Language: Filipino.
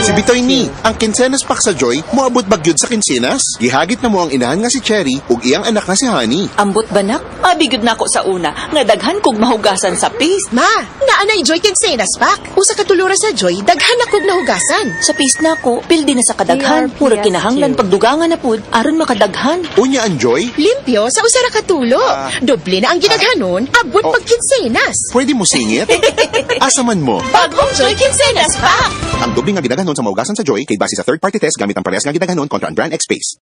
Si Bitoy ni, ang kinsenas pak sa Joy, moabot bagyod sa kinsenas. Gihagit na mo ang inahan nga si Cherry ug iyang anak nga si Honey. Ambot banak, mabigod na ko sa una, nga daghan kog mahugasan sa paste. Ma, naanay Joy kinsenas pak. Usa ka tulura sa Joy, daghan na kog nahugasan. Sa paste na ko, pildi na sa kadaghan. Pura kinahanglan pagdugangan na pud, aron makadaghan. Unya ang Joy, Limpyo sa usa ra ka tulo. Doble na ang ginaghanon, abot pag kinsenas. pwede mo singit? Asa man mo? Bagong Joy kinsenas pak. Ang doble nga gidaghanon sa maugasan sa Joy kay base sa third-party test gamit ang parehas nga gidaghanon kontra ang brand X Space.